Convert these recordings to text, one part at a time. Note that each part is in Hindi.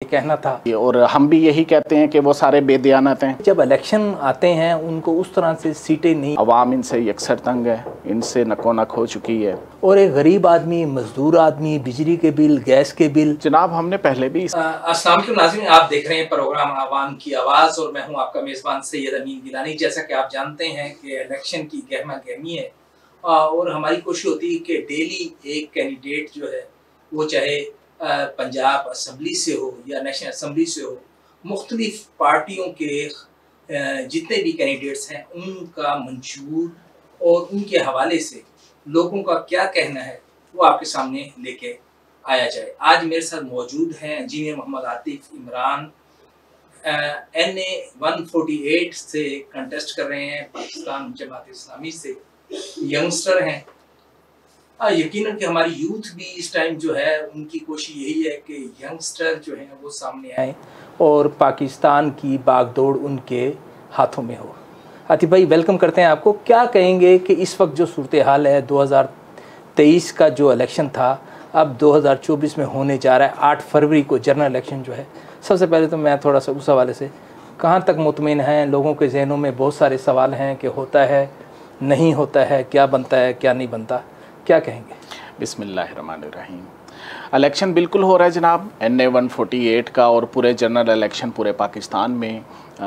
कहना था, और हम भी यही कहते हैं कि वो सारे बेदयानत हैं। जब इलेक्शन आते हैं उनको उस तरह से सीटें नहीं, अवाम इनसे यकसर तंग है, इनसे नको नक हो चुकी है। और एक गरीब आदमी, मजदूर आदमी, बिजली के बिल, गैस के बिल। जनाब हमने पहले भी अस्सलाम वालेकुम नाज़रीन, आप देख रहे हैं प्रोग्राम आवाम की आवाज़ और मैं हूं आपका मेज़बान सैयद अमीन गिलानी। जैसा कि आप जानते हैं कि इलेक्शन की गहमा गहमी है और हमारी कोशिश होती है कि डेली एक कैंडिडेट जो है वो चाहे पंजाब असम्बली से हो या नेशनल असम्बली से हो, मुख्तलिफ पार्टियों के जितने भी कैंडिडेट्स हैं उनका मंशूर और उनके हवाले से लोगों का क्या कहना है वो आपके सामने लेके आया जाए। आज मेरे साथ मौजूद हैं इंजीनियर मोहम्मद आतिफ इमरान, NA 148 से कंटेस्ट कर रहे हैं, पाकिस्तान जमात इस्लामी से यंगस्टर हैं। यकीनन कि हमारी यूथ भी इस टाइम जो है उनकी कोशिश यही है कि यंगस्टर जो हैं वो सामने आए और पाकिस्तान की बागडोर उनके हाथों में हो। आतिफ भाई, वेलकम करते हैं आपको। क्या कहेंगे कि इस वक्त जो सूरत हाल है, 2023 का जो इलेक्शन था अब 2024 में होने जा रहा है, 8 फरवरी को जनरल इलेक्शन जो है। सबसे पहले तो मैं थोड़ा सा उस हवाले से कहाँ तक मुतमिन हैं, लोगों के जहनों में बहुत सारे सवाल हैं कि होता है नहीं होता है, क्या बनता है क्या नहीं बनता, क्या कहेंगे? बिस्मिल्लाहिर्रहमानिर्रहीम। इलेक्शन बिल्कुल हो रहा है जनाब, NA 148 का, और पूरे जनरल इलेक्शन पूरे पाकिस्तान में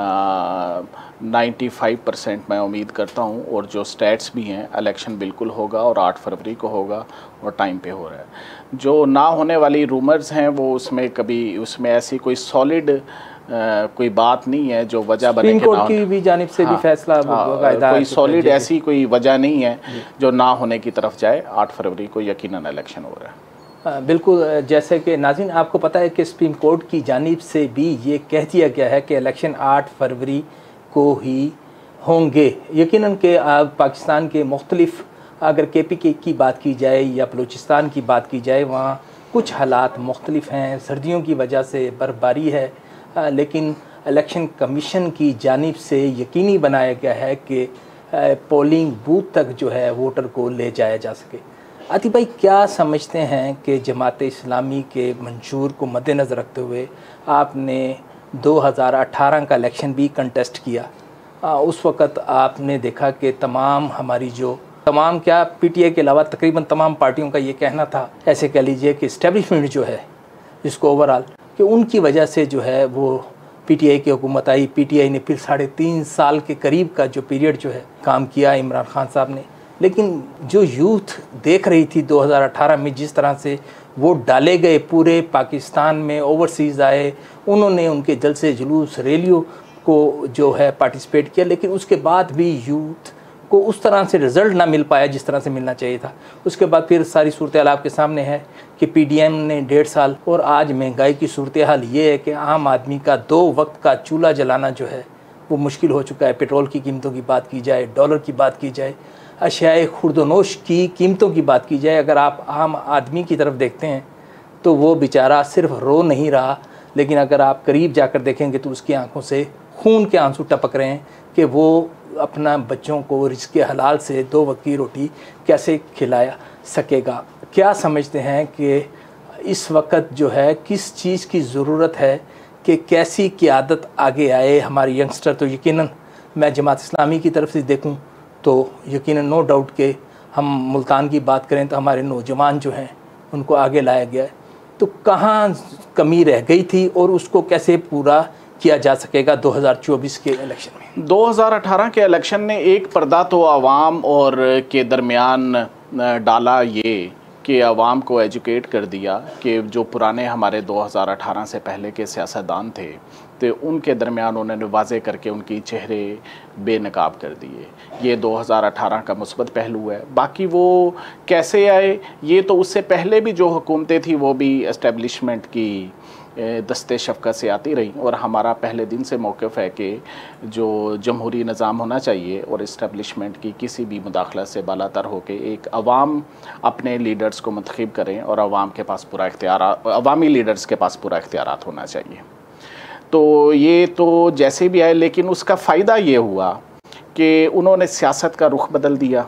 95% मैं उम्मीद करता हूँ, और जो स्टेट्स भी हैं इलेक्शन बिल्कुल होगा और 8 फरवरी को होगा और टाइम पे हो रहा है। जो ना होने वाली रूमर्स हैं वो उसमें ऐसी कोई सॉलिड कोई बात नहीं है जो वजह बने के ना की भी जानिब से भी फैसला कोई सॉलिड ऐसी कोई वजह नहीं है जो ना होने की तरफ जाए। 8 फरवरी को यकीनन इलेक्शन हो रहा है। बिल्कुल, जैसे कि नाज़रीन आपको पता है कि सुप्रीम कोर्ट की जानिब से भी ये कह दिया गया है कि इलेक्शन 8 फरवरी को ही होंगे। यकीनन के पाकिस्तान के मुख्तलिफ, अगर KPK की बात की जाए या बलूचिस्तान की बात की जाए, वहाँ कुछ हालात मुख्तलिफ हैं, सर्दियों की वजह से बर्फबारी है, लेकिन इलेक्शन कमीशन की जानिब से यकीनी बनाया गया है कि पोलिंग बूथ तक जो है वोटर को ले जाया जा सके। आतिफ भाई, क्या समझते हैं कि जमात इस्लामी के मंशूर को मद्देनज़र रखते हुए आपने 2018 का इलेक्शन भी कंटेस्ट किया, उस वक़्त आपने देखा कि तमाम क्या PTI के अलावा तकरीबन तमाम पार्टियों का ये कहना था, ऐसे कह लीजिए कि इस्टेब्लिशमेंट जो है जिसको ओवरऑल, कि उनकी वजह से जो है वो PTI की हुकूमत आई। PTI ने फिर 3.5 साल के करीब का जो पीरियड जो है काम किया इमरान खान साहब ने। लेकिन जो यूथ देख रही थी 2018 में जिस तरह से वोट डाले गए पूरे पाकिस्तान में, ओवरसीज़ आए, उन्होंने उनके जलसे जुलूस रैलियों को जो है पार्टिसिपेट किया, लेकिन उसके बाद भी यूथ को उस तरह से रिज़ल्ट ना मिल पाया जिस तरह से मिलना चाहिए था। उसके बाद फिर सारी सूरत हाल आपके सामने है कि PDM ने 1.5 साल, और आज महंगाई की सूरत हाल ये है कि आम आदमी का 2 वक्त का चूल्हा जलाना जो है वो मुश्किल हो चुका है। पेट्रोल की कीमतों की बात की जाए, डॉलर की बात की जाए, अशियाए खुर्दनोश की कीमतों की बात की जाए, अगर आप आम आदमी की तरफ देखते हैं तो वो बेचारा सिर्फ रो नहीं रहा, लेकिन अगर आप करीब जाकर देखेंगे तो उसकी आंखों से खून के आंसू टपक रहे हैं कि वो अपना बच्चों को रिज़्क़े हलाल से 2 वक्त की रोटी कैसे खिलाया सकेगा। क्या समझते हैं कि इस वक्त जो है किस चीज़ की ज़रूरत है कि कैसी क़यादत आगे आए? हमारे यंगस्टर तो यकीनन, मैं जमात इस्लामी की तरफ से देखूं तो यकीनन नो डाउट कि हम मुल्तान की बात करें तो हमारे नौजवान जो हैं उनको आगे लाया गया है। तो कहाँ कमी रह गई थी और उसको कैसे पूरा किया जा सकेगा 2024 के इलेक्शन में? 2018 के इलेक्शन ने एक पर्दा तो आवाम और के दरमियान डाला, ये कि आवाम को एजुकेट कर दिया कि जो पुराने हमारे 2018 से पहले के सियासतदान थे तो उनके दरमियान उन्होंने वाज़े करके उनकी चेहरे बेनकाब कर दिए। ये 2018 का मुस्बत पहलू है। बाकी वो कैसे आए, ये तो उससे पहले भी जो हुकूमतें थी वो भी एस्टेब्लिशमेंट की दस्ते शफ़क़त से आती रही, और हमारा पहले दिन से मौक़िफ़ है कि जो जमहूरी निज़ाम होना चाहिए और इस्टेब्लिशमेंट की किसी भी मुदाखलत से बालातर हो के एक अवाम अपने लीडर्स को मुंतखब करें और अवाम के पास पूरा इख्तियार, अवामी लीडर्स के पास पूरा इख्तियारात होना चाहिए। तो ये तो जैसे भी आए, लेकिन उसका फ़ायदा ये हुआ कि उन्होंने सियासत का रुख बदल दिया।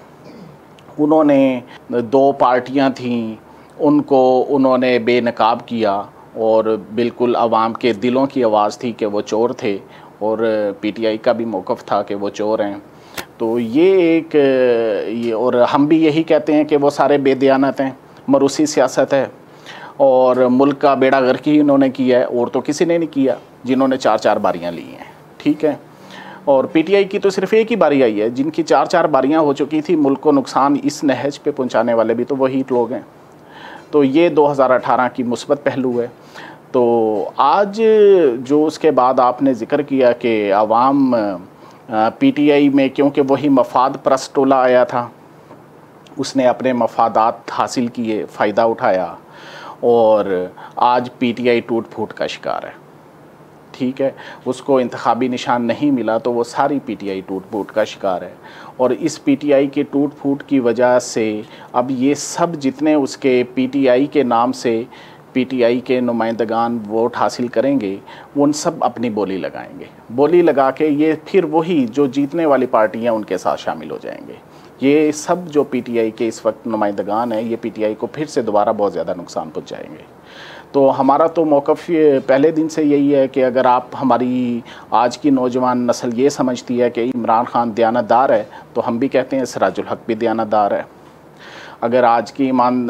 उन्होंने 2 पार्टियां थीं उनको उन्होंने बेनकाब किया और बिल्कुल आवाम के दिलों की आवाज़ थी कि वो चोर थे, और पीटीआई का भी मौक़िफ़ था कि वो चोर हैं। तो ये और हम भी यही कहते हैं कि वो सारे बेदयानत हैं, मरूसी सियासत है, और मुल्क का बेड़ा गर्क ही इन्होंने किया है, और तो किसी ने नहीं किया जिन्होंने 4-4 बारियाँ ली हैं। ठीक है, और पीटीआई की तो सिर्फ एक ही बारी आई है, जिनकी 4-4 बारियाँ हो चुकी थी। मुल्क को नुकसान इस नहज पे पहुंचाने वाले भी तो वही लोग हैं। तो ये 2018 की मुस्बत पहलू है। तो आज जो उसके बाद आपने ज़िक्र किया कि आवाम पीटीआई में, क्योंकि वही मफाद परस्त टोला आया था, उसने अपने मफादात हासिल किए, फ़ायदा उठाया, और आज पीटीआई टूट फूट का शिकार है। ठीक है, उसको इंतखाबी निशान नहीं मिला तो वो सारी पीटीआई टूट फूट का शिकार है। और इस पीटीआई के टूट फूट की वजह से अब ये सब जितने उसके पीटीआई के नाम से पीटीआई के नुमाइंदगान वोट हासिल करेंगे, वो उन सब अपनी बोली लगाएंगे। बोली लगा के ये फिर वही जो जीतने वाली पार्टियां उनके साथ शामिल हो जाएंगे। ये सब जो पीटीआई के इस वक्त नुमाइंदगान हैं, ये पीटीआई को फिर से दोबारा बहुत ज़्यादा नुकसान पहुंचाएंगे। तो हमारा तो मौक़िफ़ पहले दिन से यही है कि अगर आप, हमारी आज की नौजवान नस्ल ये समझती है कि इमरान खान दयानतदार है, तो हम भी कहते हैं सिराजुल हक भी दयानतदार है। अगर आज की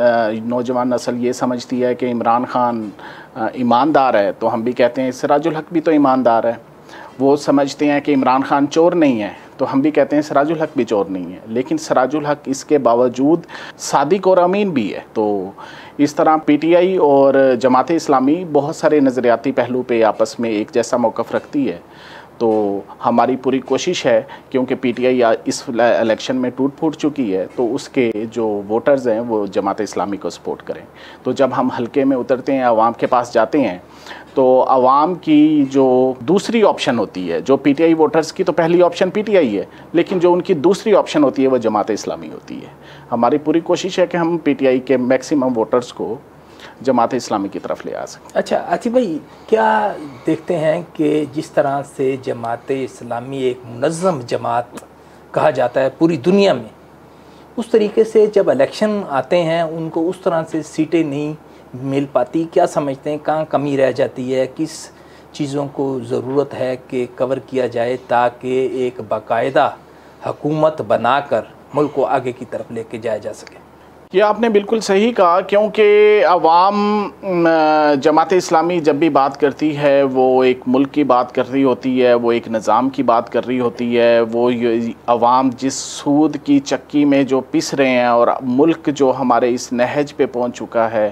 नौजवान नस्ल ये समझती है कि इमरान खान ईमानदार है, तो हम भी कहते हैं सिराजुल हक भी तो ईमानदार है। वो समझते हैं कि इमरान खान चोर नहीं है, तो हम भी कहते हैं सिराजुल हक भी चोर नहीं है। लेकिन सिराजुल हक इसके बावजूद सादिक और अमीन भी है। तो इस तरह पीटीआई और जमात इस्लामी बहुत सारे नज़रियाती पहलू पे आपस में एक जैसा मौक़िफ़ रखती है। तो हमारी पूरी कोशिश है, क्योंकि पीटीआई इस इलेक्शन में टूट फूट चुकी है, तो उसके जो वोटर्स हैं वो जमात इस्लामी को सपोर्ट करें। तो जब हम हल्के में उतरते हैं, आवाम के पास जाते हैं, तो आवाम की जो दूसरी ऑप्शन होती है, जो पीटीआई वोटर्स की तो पहली ऑप्शन पीटीआई है, लेकिन जो उनकी दूसरी ऑप्शन होती है वो जमात इस्लामी होती है। हमारी पूरी कोशिश है कि हम पीटीआई के मैक्सिमम वोटर्स को जमात इस्लामी की तरफ ले आ सकें। अच्छा आतिफ भाई, क्या देखते हैं कि जिस तरह से जमात इस्लामी एक मुनज़्ज़म जमात कहा जाता है पूरी दुनिया में, उस तरीके से जब इलेक्शन आते हैं उनको उस तरह से सीटें नहीं मिल पाती? क्या समझते हैं कहाँ कमी रह जाती है, किस चीज़ों को ज़रूरत है कि कवर किया जाए ताकि एक बाकायदा हुकूमत बनाकर मुल्क को आगे की तरफ लेके जाया जा सके? ये आपने बिल्कुल सही कहा, क्योंकि अवाम जमात इस्लामी जब भी बात करती है वो एक मुल्क की बात कर रही होती है, वो एक निज़ाम की बात कर रही होती है। वो अवाम जिस सूद की चक्की में जो पिस रहे हैं और मुल्क जो हमारे इस नहज पे पहुंच चुका है,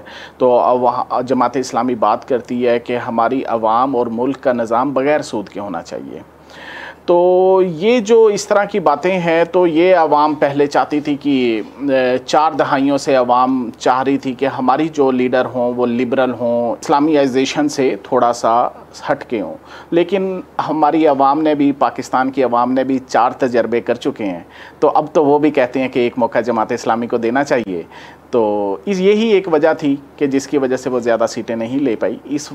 तो जमात इस्लामी बात करती है कि हमारी अवाम और मुल्क का निज़ाम बग़ैर सूद के होना चाहिए। तो ये जो इस तरह की बातें हैं, तो ये अवाम पहले चाहती थी कि 4 दहाइयों से अवाम चाह रही थी कि हमारी जो लीडर हों वो लिबरल हों, इस्लामियाइजेशन से थोड़ा सा हट के हों। लेकिन हमारी अवाम ने भी, पाकिस्तान की अवाम ने भी 4 तजर्बे कर चुके हैं, तो अब तो वो भी कहते हैं कि एक मौका जमात इस्लामी को देना चाहिए। तो यही एक वजह थी कि जिसकी वजह से वो ज़्यादा सीटें नहीं ले पाई। इस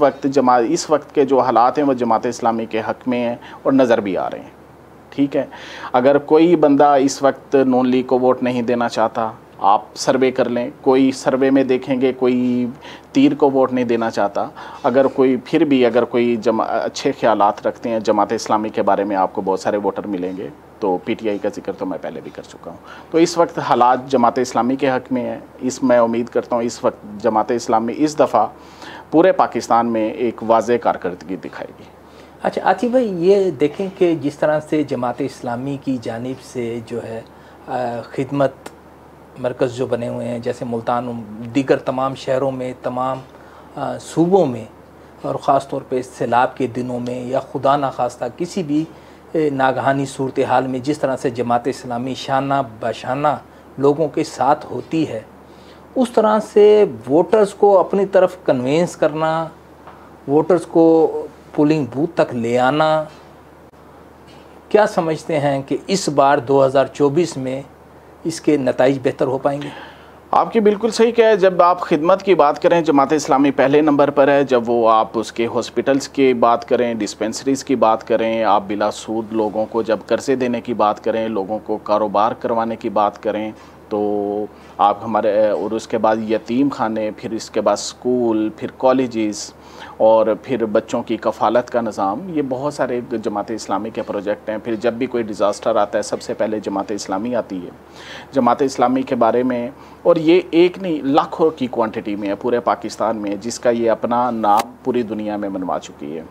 वक्त के जो हालात हैं वो जमात इस्लामी के हक़ में हैं और नज़र भी आ रहे हैं। ठीक है, अगर कोई बंदा इस वक्त नून लीग को वोट नहीं देना चाहता, आप सर्वे कर लें, कोई सर्वे में देखेंगे कोई तीर को वोट नहीं देना चाहता। अगर कोई फिर भी अगर कोई अच्छे ख्यालात रखते हैं जमात इस्लामी के बारे में, आपको बहुत सारे वोटर मिलेंगे। तो पीटीआई का जिक्र तो मैं पहले भी कर चुका हूँ। तो इस वक्त हालात जमात इस्लामी के हक़ में है। मैं उम्मीद करता हूँ इस वक्त जमात इस्लामी इस दफ़ा पूरे पाकिस्तान में एक वाज़ेह कारकर्दगी दिखाएगी। अच्छा आतिफ भाई, ये देखें कि जिस तरह से जमात इस्लामी की जानिब से जो है खिदमत मरकज़ जो बने हुए हैं, जैसे मुल्तान, दीगर तमाम शहरों में, तमाम सूबों में, और ख़ास तौर पे सैलाब के दिनों में या खुदा न खास्ता किसी भी नागहानी सूरत हाल में जिस तरह से जमात इस्लामी शाना बशाना लोगों के साथ होती है, उस तरह से वोटर्स को अपनी तरफ कन्वेंस करना, वोटर्स को पोलिंग बूथ तक ले आना, क्या समझते हैं कि इस बार 2024 में इसके नताइज बेहतर हो पाएंगे? आपकी बिल्कुल सही कहा है। जब आप खिदमत की बात करें, जमात इस्लामी पहले नंबर पर है। जब वो आप उसके हॉस्पिटल्स की बात करें, डिस्पेंसरीज़ की बात करें, आप बिला सूद लोगों को जब कर्ज़े देने की बात करें, लोगों को कारोबार करवाने की बात करें, तो आप हमारे, और उसके बाद यतीम खाने, फिर इसके बाद स्कूल, फिर कॉलेजेस, और फिर बच्चों की कफ़ालत का निज़ाम, ये बहुत सारे जमात इस्लामी के प्रोजेक्ट हैं। फिर जब भी कोई डिज़ास्टर आता है सबसे पहले जमात इस्लामी आती है। जमात इस्लामी के बारे में, और ये एक नहीं लाखों की क्वांटिटी में है पूरे पाकिस्तान में, जिसका ये अपना नाम पूरी दुनिया में मनवा चुकी है।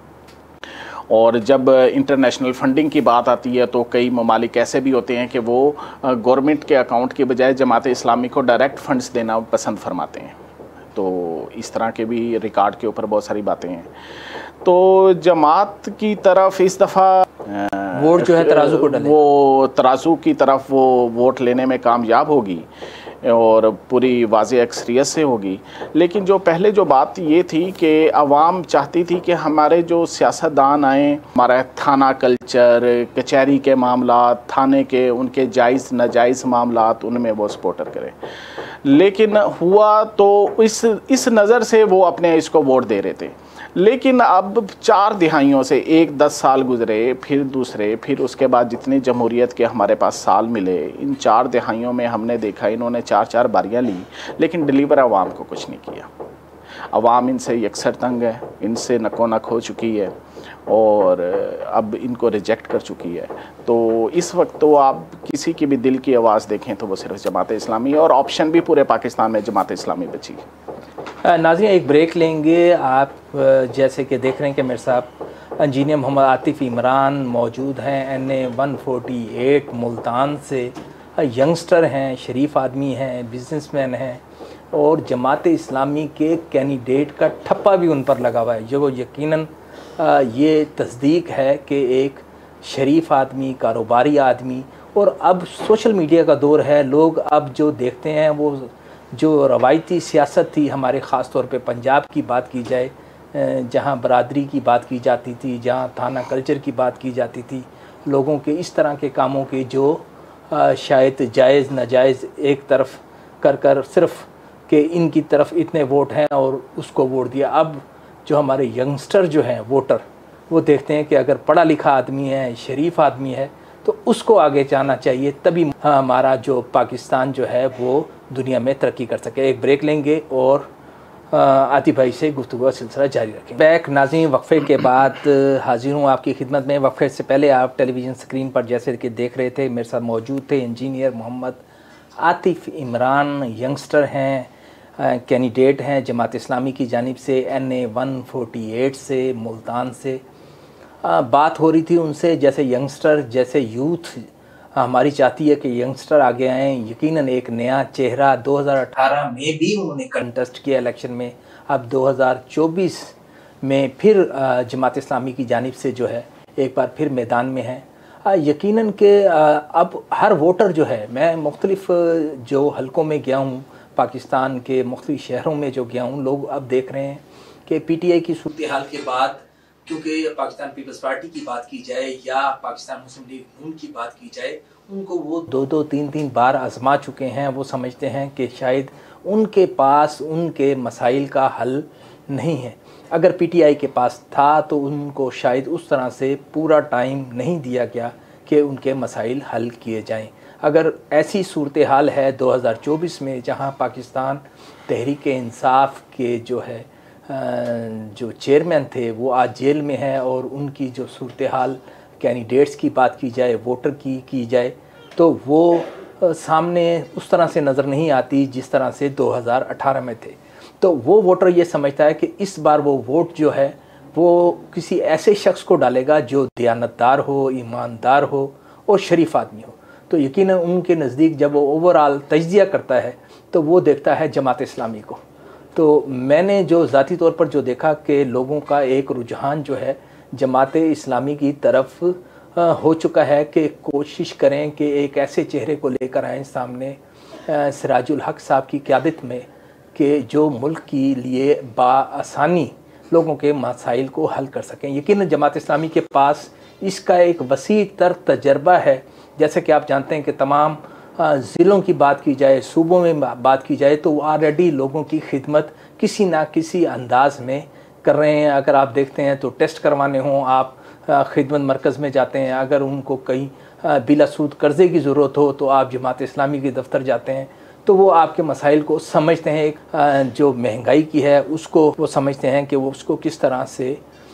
और जब इंटरनेशनल फंडिंग की बात आती है तो कई ममालिक ऐसे भी होते हैं कि वो गवर्नमेंट के अकाउंट के बजाय जमात इस्लामी को डायरेक्ट फंड्स देना पसंद फरमाते हैं। तो इस तरह के भी रिकॉर्ड के ऊपर बहुत सारी बातें हैं। तो जमात की तरफ इस दफ़ा वोट जो है तराजू को डाले, वो तराजू की तरफ वो वोट लेने में कामयाब होगी और पूरी वाज़े अक्सरियत से होगी। लेकिन जो पहले जो बात ये थी कि आवाम चाहती थी कि हमारे जो सियासतदान आएँ, हमारा थाना कल्चर, कचहरी के मामला, थाने के उनके जायज़ नाजायज़ मामला, उनमें वो सपोर्टर करें। लेकिन हुआ तो इस नज़र से वो अपने इसको वोट दे रहे थे। लेकिन अब 4 दिहाइयों से, 10 साल गुजरे, फिर दूसरे, फिर उसके बाद जितनी जमहूरियत के हमारे पास साल मिले, इन 4 दिहाइयों में हमने देखा इन्होंने 4-4 बारियाँ ली, लेकिन डिलीवर आवाम को कुछ नहीं किया। आवाम इनसे यकसर तंग है, इनसे नको नक हो चुकी है और अब इनको रिजेक्ट कर चुकी है। तो इस वक्त तो आप किसी की भी दिल की आवाज़ देखें तो वो सिर्फ जमात इस्लामी, और ऑप्शन भी पूरे पाकिस्तान में जमात इस्लामी बची है। नाज़रीन एक ब्रेक लेंगे। आप जैसे कि देख रहे हैं कि मेरे साथ इंजीनियर मोहम्मद आतिफ इमरान मौजूद हैं, NA 148 मुल्तान से, यंगस्टर हैं, शरीफ आदमी हैं, बिजनेसमैन हैं, और जमात इस्लामी के कैंडिडेट का ठप्पा भी उन पर लगा हुआ है, जो यकीनन ये तस्दीक है कि एक शरीफ आदमी, कारोबारी आदमी, और अब सोशल मीडिया का दौर है। लोग अब जो देखते हैं वो जो रवायती सियासत थी हमारे ख़ास तौर पे पंजाब की बात की जाए, जहाँ बरादरी की बात की जाती थी, जहाँ थाना कल्चर की बात की जाती थी, लोगों के इस तरह के कामों के जो शायद जायज़ नाजायज़ एक तरफ कर सिर्फ कि इनकी तरफ इतने वोट हैं और उसको वोट दिया। अब जो हमारे यंगस्टर जो हैं वोटर, वो देखते हैं कि अगर पढ़ा लिखा आदमी है, शरीफ आदमी है, तो उसको आगे जाना चाहिए, तभी हमारा जो पाकिस्तान जो है वो दुनिया में तरक्की कर सके। एक ब्रेक लेंगे और आतिफ भाई से गुफ्तगू का सिलसिला जारी रखें। बैक नाज़रीन, वक्फे के बाद हाजिर हूँ आपकी खिदमत में। वक्फे से पहले आप टेलीविज़न स्क्रीन पर जैसे कि देख रहे थे, मेरे साथ मौजूद थे इंजीनियर मोहम्मद आतिफ इमरान, यंगस्टर हैं, कैंडिडेट हैं जमात इस्लामी की जानिब से, NA 148 से, मुल्तान से। बात हो रही थी उनसे, जैसे यंगस्टर, जैसे यूथ हमारी चाहती है कि यंगस्टर आगे आएँ। यकीनन एक नया चेहरा 2018 में भी उन्होंने कंटेस्ट किया इलेक्शन में, अब 2024 में फिर जमात इस्लामी की जानिब से जो है एक बार फिर मैदान में है। यकीनन के अब हर वोटर जो है, मैं मुख्तलिफ जो हलकों में गया हूँ, पाकिस्तान के मुख्तलिफ शहरों में जो गया हूँ, लोग अब देख रहे हैं कि PTI की सूरत हाल के बाद, क्योंकि पाकिस्तान पीपल्स पार्टी की बात की जाए या पाकिस्तान मुस्लिम लीग नून की बात की जाए, उनको वो 2-2, 3-3 बार आजमा चुके हैं। वो समझते हैं कि शायद उनके पास उनके मसाइल का हल नहीं है। अगर PTI के पास था तो उनको शायद उस तरह से पूरा टाइम नहीं दिया गया कि उनके मसाइल हल किए जाएं। अगर ऐसी सूरत हाल है 2024 में, जहां पाकिस्तान तहरीक इंसाफ के जो है जो चेयरमैन थे वो आज जेल में है, और उनकी जो सूरत हाल कैंडिडेट्स की बात की जाए, वोटर की जाए, तो वो सामने उस तरह से नज़र नहीं आती जिस तरह से 2018 में थे। तो वो वोटर ये समझता है कि इस बार वो वोट जो है वो किसी ऐसे शख्स को डालेगा जो दयानतदार हो, ईमानदार हो और शरीफ आदमी हो। तो यकीनन उनके नज़दीक जब वो ओवरऑल तज्जिया करता है तो वो देखता है जमात इस्लामी को। तो मैंने जो ज़ाती तौर पर जो देखा कि लोगों का एक रुझान जो है जमात इस्लामी की तरफ हो चुका है कि कोशिश करें कि एक ऐसे चेहरे को लेकर आएँ सामने, सिराजुल हक साहब की क़यादत में, कि जो मुल्क के लिए बाआसानी लोगों के मसाइल को हल कर सकें। यकीनन जमात इस्लामी के पास इसका एक वसी तर तजर्बा है। जैसे कि आप जानते हैं कि तमाम ज़िलों की बात की जाए, सूबों में बात की जाए, तो ऑलरेडी लोगों की खिदमत किसी ना किसी अंदाज में कर रहे हैं। अगर आप देखते हैं तो टेस्ट करवाने हों, आप खिदमत मरकज़ में जाते हैं, अगर उनको कहीं बिलासूद कर्ज़े की ज़रूरत हो तो आप जमात इस्लामी के दफ्तर जाते हैं, तो वो आपके मसाइल को समझते हैं। एक जो महंगाई की है उसको वो समझते हैं कि वो उसको किस तरह से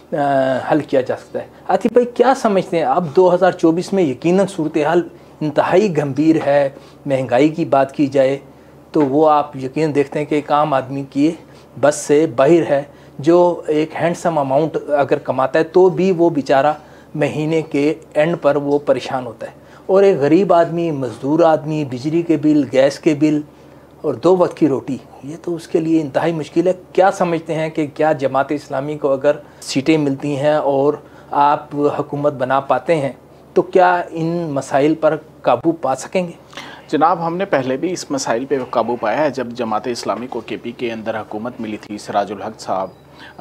हल किया जा सकता है। आतिफ भाई, क्या समझते हैं अब 2024 में यकीनन सूरत हाल इंतहाई गंभीर है। महंगाई की बात की जाए तो वो आप यकीन देखते हैं कि एक आम आदमी की बस से बाहर है, जो एक हैंडसम अमाउंट अगर कमाता है तो भी वो बेचारा महीने के एंड पर वो परेशान होता है। और एक गरीब आदमी, मज़दूर आदमी, बिजली के बिल, गैस के बिल और 2 वक्त की रोटी, ये तो उसके लिए इंतहाई मुश्किल है। क्या समझते हैं कि क्या जमात इस्लामी को अगर सीटें मिलती हैं और आप हुकूमत बना पाते हैं तो क्या इन मसाइल पर काबू पा सकेंगे? जनाब, हमने पहले भी इस मसाइल पे काबू पाया है। जब जमात इस्लामी को केपी के अंदर हुकूमत मिली थी, सिराजुल हक साहब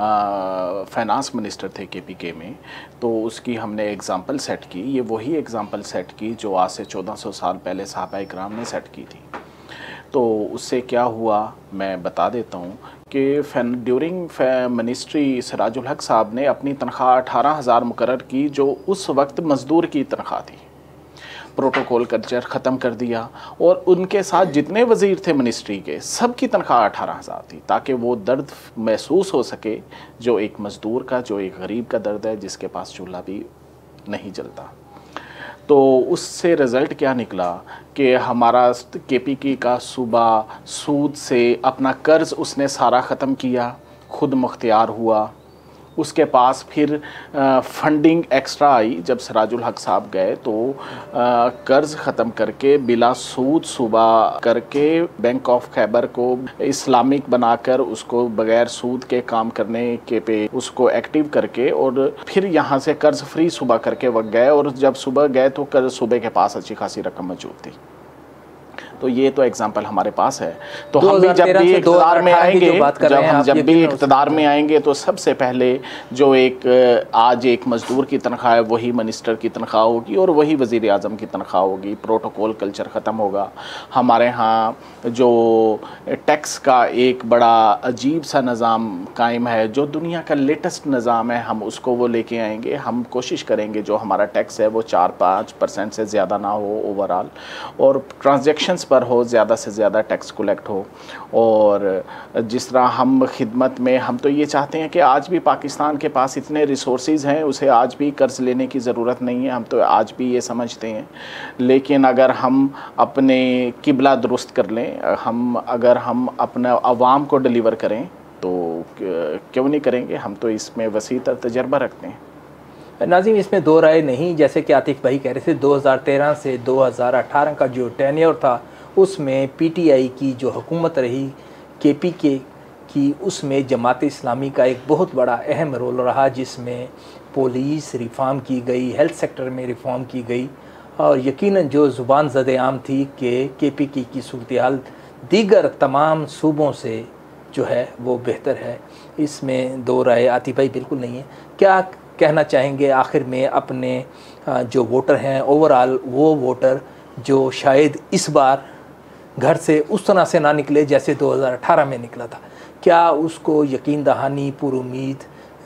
फाइनेंस मिनिस्टर थे केपी के में, तो उसकी हमने एग्ज़ाम्पल सेट की। ये वही एग्ज़ाम्पल सेट की जो आज से 1400 साल पहले सहाबा इकराम ने सेट की थी। तो उससे क्या हुआ मैं बता देता हूँ कि ड्यूरिंग मिनिस्ट्री सिराजुल हक साहब ने अपनी तनख्वाह 18,000 मुकर्रर की, जो उस वक्त मज़दूर की तनख्वाह थी। प्रोटोकॉल कल्चर ख़त्म कर दिया और उनके साथ जितने वज़ीर थे मिनिस्ट्री के, सब की तनख्वाह 18,000 थी, ताकि वो दर्द महसूस हो सके जो एक मज़दूर का, जो एक गरीब का दर्द है, जिसके पास चूल्हा भी नहीं जलता। तो उससे रिज़ल्ट क्या निकला कि हमारा केपीके का सूबा सूद से अपना कर्ज़ उसने सारा ख़त्म किया, खुद मुख्तियार हुआ। उसके पास फिर फंडिंग एक्स्ट्रा आई। जब सिराजुल हक साहब गए तो कर्ज़ ख़त्म करके बिला सूद सूबा करके बैंक ऑफ खैबर को इस्लामिक बनाकर उसको बग़ैर सूद के काम करने के पे उसको एक्टिव करके, और फिर यहाँ से कर्ज़ फ्री सूबा करके वक्त गए। और जब सुबह गए तो कर्ज़ सूबे के पास अच्छी खासी रकम मौजूद थी। तो ये तो एग्जाम्पल हमारे पास है। तो हम भी जब भी इक़्तिदार में आएंगे, जब भी इक़्तिदार में आएंगे तो सबसे पहले जो एक आज एक मज़दूर की तनख्वाह है वही मिनिस्टर की तनख्वाह होगी और वही वज़ीर आज़म की तनख्वाह होगी। प्रोटोकॉल कल्चर ख़त्म होगा। हमारे यहाँ जो टैक्स का एक बड़ा अजीब सा निज़ाम कायम है, जो दुनिया का लेटेस्ट निज़ाम है, हम उसको वो लेके आएंगे। हम कोशिश करेंगे जो हमारा टैक्स है वो 4-5% से ज़्यादा ना हो ओवरऑल, और ट्रांजैक्शंस पर हो ज़्यादा से ज़्यादा टैक्स कलेक्ट हो। और जिस तरह हम खिदमत में, हम तो ये चाहते हैं कि आज भी पाकिस्तान के पास इतने रिसोर्सेज हैं, उसे आज भी कर्ज़ लेने की ज़रूरत नहीं है। हम तो आज भी ये समझते हैं। लेकिन अगर हम अपने किबला दुरुस्त कर लें, अगर हम अपने अवाम को डिलीवर करें तो क्यों नहीं करेंगे। हम तो इसमें वसी तर तजर्बा रखते हैं। नाज़िम, इसमें दो राय नहीं। जैसे कि आतिफ भाई कह रहे थे, 2013 से 2018 का जो टेन्योर था उसमें पीटीआई की जो हुकूमत रही केपीके की, उसमें जमात इस्लामी का एक बहुत बड़ा अहम रोल रहा, जिसमें पुलिस रिफॉर्म की गई, हेल्थ सेक्टर में रिफॉर्म की गई, और यकीनन जो ज़ुबान ज़द आम थी कि केपीके की सूरत हाल दीगर तमाम सूबों से जो है वो बेहतर है। इसमें दो राय आतिफ भाई बिल्कुल नहीं है। क्या कहना चाहेंगे आखिर में अपने जो वोटर हैं ओवरऑल, वो वोटर जो शायद इस बार घर से उस तरह से ना निकले जैसे 2018 में निकला था, क्या उसको यकीन दहानी पूरी उम्मीद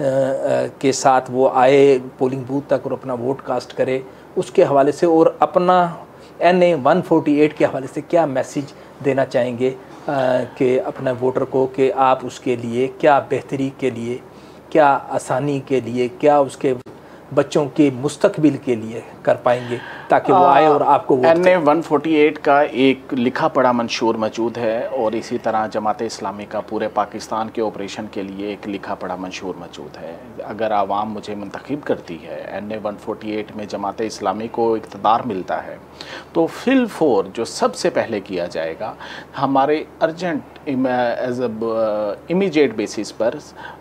के साथ वो आए पोलिंग बूथ तक और अपना वोट कास्ट करे, उसके हवाले से और अपना NA 148 के हवाले से क्या मैसेज देना चाहेंगे कि अपने वोटर को, कि आप उसके लिए क्या बेहतरी के लिए, क्या आसानी के लिए, क्या उसके बच्चों के मुस्तकबिल के लिए कर पाएंगे ताकि वो आए और आपको वोट NA 148 का एक लिखा पढ़ा मंशूर मौजूद है, और इसी तरह जमात इस्लामी का पूरे पाकिस्तान के ऑपरेशन के लिए एक लिखा पढ़ा मंशूर मौजूद है। अगर आवाम मुझे मुंतखब करती है, NA 148 में जमात इस्लामी को इक़्तिदार मिलता है, तो फिल फोर जो सबसे पहले किया जाएगा, हमारे अर्जेंट इमीडिएट बेसिस पर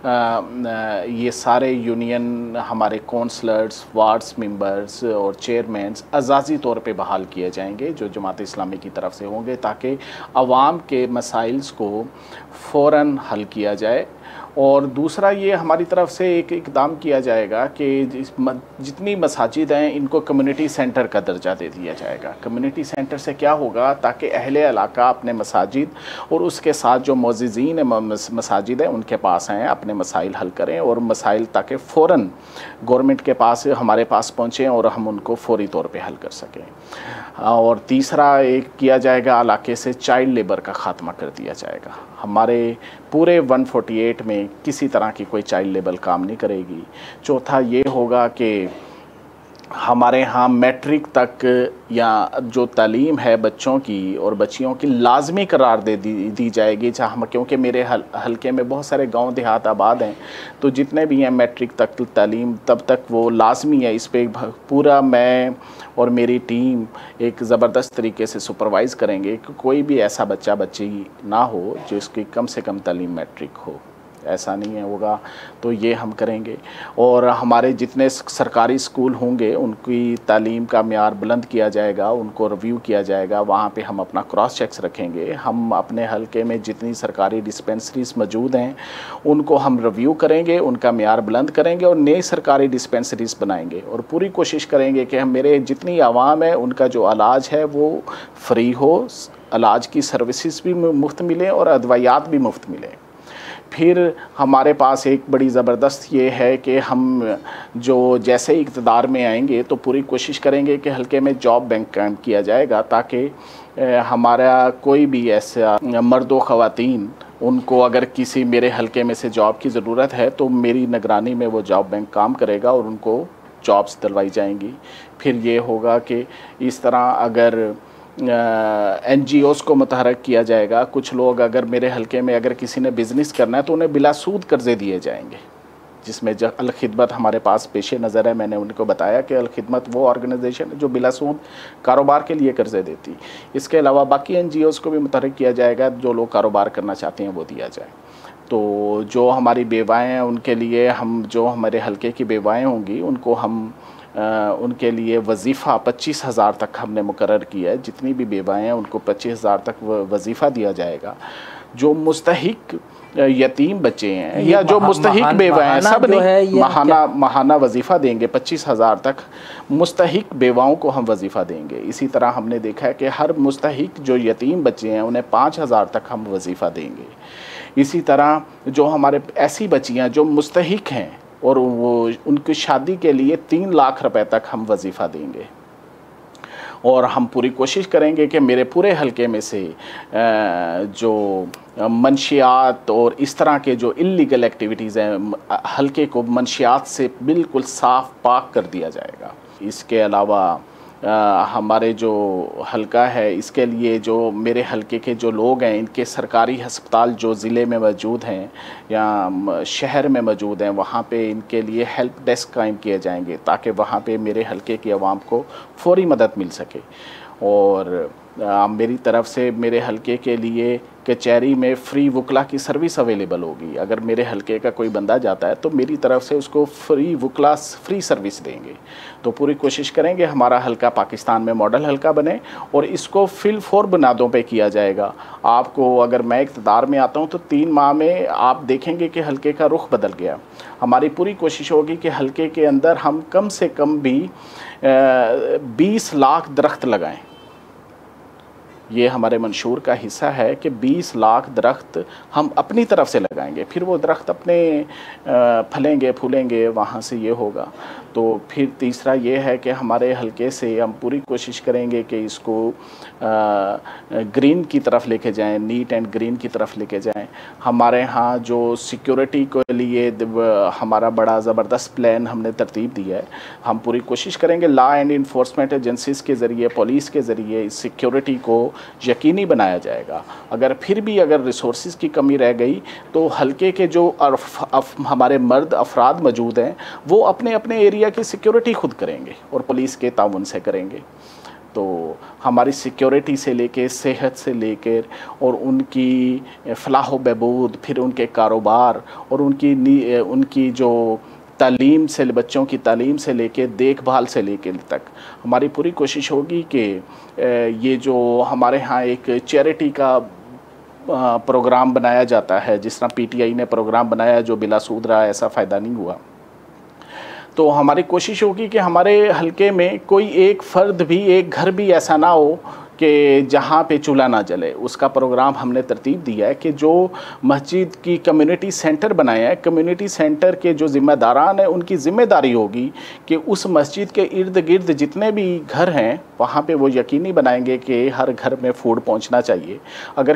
ये सारे यूनियन, हमारे कौंसलर्स, वार्ड्स मेंबर्स और चेयरमैन्स अज़ाज़ी तौर पे बहाल किए जाएंगे जो जमात इस्लामी की तरफ से होंगे, ताकि आवाम के मसाइल्स को फ़ौरन हल किया जाए। और दूसरा ये हमारी तरफ से एक इकदाम किया जाएगा कि जितनी मसाजिद हैं इनको कम्युनिटी सेंटर का दर्जा दे दिया जाएगा। कम्युनिटी सेंटर से क्या होगा, ताकि अहले इलाका अपने मसाजिद और उसके साथ जो मोअज़्ज़िज़ीन मसाजिद हैं उनके पास हैं, अपने मसाइल हल करें, और मसाइल ताकि फ़ौरन गवर्नमेंट के पास हमारे पास पहुँचें और हम उनको फौरी तौर पर हल कर सकें। और तीसरा एक किया जाएगा, इलाके से चाइल्ड लेबर का ख़ात्मा कर दिया जाएगा। हमारे पूरे 148 में किसी तरह की कोई चाइल्ड लेबर काम नहीं करेगी। चौथा ये होगा कि हमारे यहाँ मैट्रिक तक या जो तालीम है बच्चों की और बच्चियों की लाजमी करार दी जाएगी, जहाँ क्योंकि मेरे हलके में बहुत सारे गांव देहात आबाद हैं, तो जितने भी हैं मैट्रिक तक तालीम तब तक वो लाजमी है। इस पे पूरा मैं और मेरी टीम एक ज़बरदस्त तरीके से सुपरवाइज़ करेंगे कि कोई भी ऐसा बच्चा बच्ची ना हो जिसकी कम से कम तालीम मैट्रिक हो, ऐसा नहीं है होगा, तो ये हम करेंगे। और हमारे जितने सरकारी स्कूल होंगे उनकी तालीम का म्यार बुलंद किया जाएगा, उनको रिव्यू किया जाएगा, वहाँ पे हम अपना क्रॉस चेक्स रखेंगे। हम अपने हलके में जितनी सरकारी डिस्पेंसरीज मौजूद हैं उनको हम रिव्यू करेंगे, उनका म्यार बुलंद करेंगे और नई सरकारी डिस्पेंसरीज बनाएंगे, और पूरी कोशिश करेंगे कि हम मेरे जितनी आवाम है उनका जो इलाज है वो फ्री हो, इलाज की सर्विसेज भी मुफ्त मिलें और अदवायात भी मुफ्त मिलें। फिर हमारे पास एक बड़ी ज़बरदस्त ये है कि हम जो जैसे इक़्तिदार में आएंगे तो पूरी कोशिश करेंगे कि हलके में जॉब बैंक कायम किया जाएगा, ताकि हमारा कोई भी ऐसा मर्द व ख़वातीन उनको अगर किसी मेरे हलके में से जॉब की ज़रूरत है तो मेरी निगरानी में वो जॉब बैंक काम करेगा और उनको जॉब्स दिलवाई जाएंगी। फिर ये होगा कि इस तरह अगर NGOs को मुतहरक किया जाएगा। कुछ लोग अगर मेरे हलके में अगर किसी ने बिज़नेस करना है तो उन्हें बिला सूद कर्ज़े दिए जाएंगे, जिसमें अल-खिदमत हमारे पास पेश नज़र है। मैंने उनको बताया कि अल-खिदमत वो ऑर्गेनाइजेशन है जो बिला सूद कारोबार के लिए कर्ज़े देती। इसके अलावा बाकी NGOs को भी मुतहरक किया जाएगा, जो लोग कारोबार करना चाहते हैं वो दिया जाए। तो जो हमारी बेवाएँ हैं उनके लिए हम, जो हमारे हलके की बेवाएँ होंगी उनको हम उनके लिए वजीफ़ा 25,000 तक हमने मुकर्रर किया है। जितनी भी बेवाएँ हैं उनको 25,000 तक वजीफ़ा दिया जाएगा। जो मुस्तहिक यतीम बच्चे हैं या जो मुस्तहिक बेवाएँ हैं सब नहीं, महाना वजीफ़ा देंगे 25,000 तक। मुस्तहिक बेवाओं को हम वजीफ़ा देंगे। इसी तरह हमने देखा है कि हर मुस्तहिक जो यतीम बच्चे हैं उन्हें 5,000 तक हम वजीफ़ा देंगे। इसी तरह जो हमारे ऐसी बच्चियाँ जो मुस्तहिक हैं और वो उनकी शादी के लिए 3 लाख रुपए तक हम वजीफ़ा देंगे। और हम पूरी कोशिश करेंगे कि मेरे पूरे हलके में से जो मंशियात और इस तरह के जो इल्लीगल एक्टिविटीज़ हैं, हलके को मंशियात से बिल्कुल साफ़ पाक कर दिया जाएगा। इसके अलावा हमारे जो हलका है इसके लिए जो मेरे हलके के जो लोग हैं इनके सरकारी हस्पताल जो ज़िले में मौजूद हैं या शहर में मौजूद हैं वहाँ पे इनके लिए हेल्प डेस्क कायम किए जाएंगे, ताकि वहाँ पे मेरे हलके की आवाम को फौरी मदद मिल सके। और मेरी तरफ से मेरे हलके के लिए कचहरी में फ्री वकला की सर्विस अवेलेबल होगी। अगर मेरे हलके का कोई बंदा जाता है तो मेरी तरफ से उसको फ्री वकला फ्री सर्विस देंगे। तो पूरी कोशिश करेंगे हमारा हलका पाकिस्तान में मॉडल हलका बने और इसको फिल 4 बुनियादों पे किया जाएगा। आपको अगर मैं इक़्तिदार में आता हूँ तो 3 माह में आप देखेंगे कि हलके का रुख बदल गया। हमारी पूरी कोशिश होगी कि हलके के अंदर हम कम से कम भी 20 लाख दरख्त लगाएं। ये हमारे मंशूर का हिस्सा है कि 20 लाख दरख्त हम अपनी तरफ से लगाएंगे। फिर वो दरख्त अपने फलेंगे फूलेंगे, वहाँ से ये होगा। तो फिर तीसरा ये है कि हमारे हलके से हम पूरी कोशिश करेंगे कि इसको ग्रीन की तरफ लेके जाएं, नीट एंड ग्रीन की तरफ लेके जाएं। हमारे यहाँ जो सिक्योरिटी के लिए हमारा बड़ा ज़बरदस्त प्लान हमने तरतीब दिया है। हम पूरी कोशिश करेंगे लॉ एंड इन्फोर्समेंट एजेंसीज़ के ज़रिए, पुलिस के ज़रिए इस सिक्योरिटी को यकीनी बनाया जाएगा। अगर फिर भी अगर रिसोर्सेज की कमी रह गई तो हलके के जो हमारे मर्द अफराद मौजूद हैं वो अपने अपने एरिया की सिक्योरिटी खुद करेंगे और पुलिस के ताउन से करेंगे। तो हमारी सिक्योरिटी से लेके, सेहत से लेकर और उनकी फलाह व बहबूद, फिर उनके कारोबार और उनकी जो तालीम से, बच्चों की तालीम से लेके देखभाल से लेके तक हमारी पूरी कोशिश होगी कि ये जो हमारे यहाँ एक चैरिटी का प्रोग्राम बनाया जाता है, जिस तरह पीटीआई ने प्रोग्राम बनाया जो बिला सूद रहा, ऐसा फ़ायदा नहीं हुआ। तो हमारी कोशिश होगी कि हमारे हलके में कोई एक फ़र्द भी, एक घर भी ऐसा ना हो कि जहाँ पे चूल्हा ना जले। उसका प्रोग्राम हमने तरतीब दिया है कि जो मस्जिद की कम्युनिटी सेंटर बनाए हैं, कम्युनिटी सेंटर के जो ज़िम्मेदारान हैं उनकी ज़िम्मेदारी होगी कि उस मस्जिद के इर्द गिर्द जितने भी घर हैं वहाँ पे वो यकीनी बनाएंगे कि हर घर में फूड पहुँचना चाहिए। अगर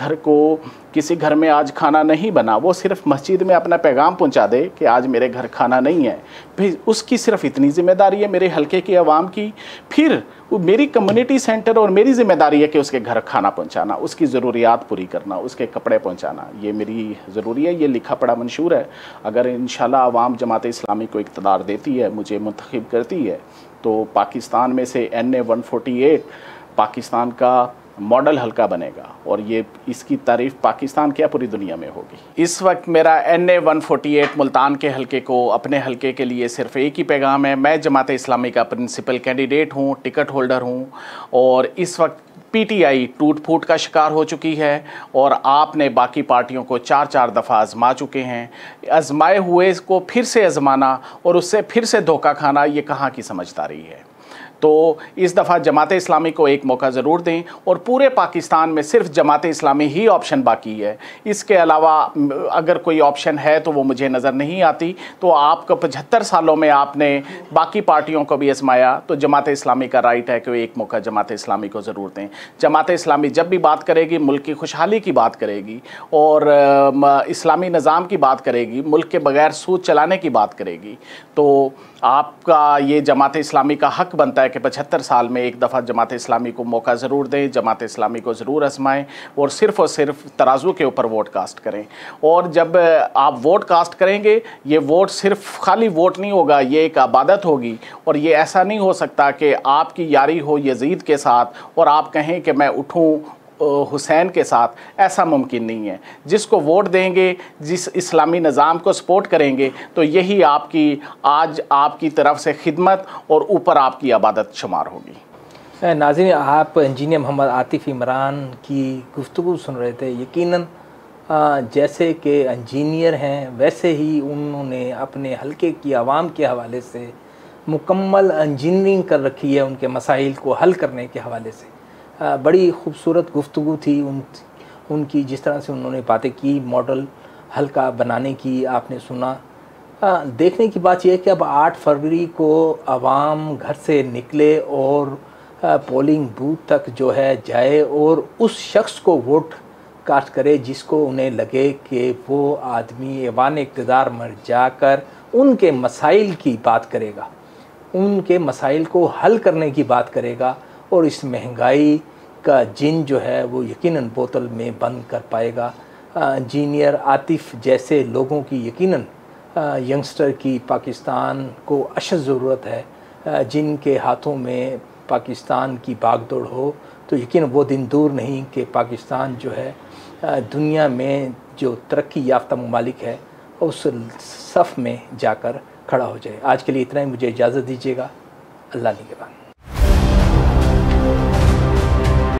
किसी घर में आज खाना नहीं बना, वो सिर्फ मस्जिद में अपना पैगाम पहुँचा दे कि आज मेरे घर खाना नहीं है, फिर उसकी सिर्फ इतनी ज़िम्मेदारी है मेरे हलके की आवाम की। फिर वो मेरी कम्युनिटी सेंटर और मेरी ज़िम्मेदारी है कि उसके घर खाना पहुंचाना, उसकी ज़रूरियात पूरी करना, उसके कपड़े पहुंचाना, ये मेरी ज़रूरी है। ये लिखा पढ़ा मंशूर है। अगर इंशाल्लाह आवाम जमात इस्लामी को इक़्तिदार देती है, मुझे मुंतखब करती है, तो पाकिस्तान में से NA 148 पाकिस्तान का मॉडल हल्का बनेगा और ये इसकी तारीफ़ पाकिस्तान क्या पूरी दुनिया में होगी। इस वक्त मेरा NA 148 मुल्तान के हलके को, अपने हलके के लिए सिर्फ एक ही पैगाम है। मैं जमात इस्लामी का प्रिंसिपल कैंडिडेट हूँ, टिकट होल्डर हूँ और इस वक्त PTI टूट फूट का शिकार हो चुकी है और आपने बाकी पार्टियों को 4-4 दफ़ा आजमा चुके हैं। आजमाए हुए को फिर से आजमाना और उससे फिर से धोखा खाना, ये कहाँ की समझदारी है। तो इस दफ़ा जमात इस्लामी को एक मौका ज़रूर दें और पूरे पाकिस्तान में सिर्फ जमात इस्लामी ही ऑप्शन बाकी है। इसके अलावा अगर कोई ऑप्शन है तो वो मुझे नज़र नहीं आती। तो आपको 75 सालों में आपने बाकी पार्टियों को भी आजमाया, तो जमात इस्लामी का राइट है कि एक मौका जमात इस्लामी को ज़रूर दें। जमात इस्लामी जब भी बात करेगी मुल्क की खुशहाली की बात करेगी और इस्लामी निज़ाम की बात करेगी, मुल्क के बगैर सूद चलाने की बात करेगी। तो आपका ये जमात इस्लामी का हक़ बनता है कि 75 साल में एक दफ़ा जमात इस्लामी को मौका ज़रूर दें, जमात इस्लामी को ज़रूर आजमाएं और सिर्फ़ तराजू के ऊपर वोट कास्ट करें। और जब आप वोट कास्ट करेंगे, ये वोट सिर्फ खाली वोट नहीं होगा, ये एक इबादत होगी। और ये ऐसा नहीं हो सकता कि आपकी यारी हो यजीद के साथ और आप कहें कि मैं उठूँ हुसैन के साथ, ऐसा मुमकिन नहीं है। जिसको वोट देंगे, जिस इस्लामी निज़ाम को सपोर्ट करेंगे, तो यही आज आपकी तरफ से खिदमत और ऊपर आपकी इबादत शुमार होगी। नाज़रीन, आप इंजीनियर मोहम्मद आतिफ़ इमरान की गुफ्तगू सुन रहे थे। यकीनन जैसे कि इंजीनियर हैं वैसे ही उन्होंने अपने हलके की आवाम के हवाले से मुकम्मल इंजीनियरिंग कर रखी है, उनके मसाइल को हल करने के हवाले से। बड़ी खूबसूरत गुफ्तगू थी उनकी, जिस तरह से उन्होंने बातें की मॉडल हल्का बनाने की, आपने सुना। देखने की बात यह है कि अब 8 फरवरी को आवाम घर से निकले और पोलिंग बूथ तक जो है जाए और उस शख्स को वोट कास्ट करे जिसको उन्हें लगे कि वो आदमी ऐवान इक़्तिदार में जाकर उनके मसाइल की बात करेगा, उनके मसाइल को हल करने की बात करेगा और इस महंगाई का जिन जो है वो यकीनन बोतल में बंद कर पाएगा। इंजीनियर आतिफ़ जैसे लोगों की यकीनन यंगस्टर की पाकिस्तान को अशद ज़रूरत है। जिनके हाथों में पाकिस्तान की भागदौड़ हो तो यकीन वो दिन दूर नहीं कि पाकिस्तान जो है दुनिया में जो तरक्की याफ्ता ममालिक है उस सफ़ में जाकर खड़ा हो जाए। आज के लिए इतना ही, मुझे इजाज़त दीजिएगा। अल्लाह निगहबान।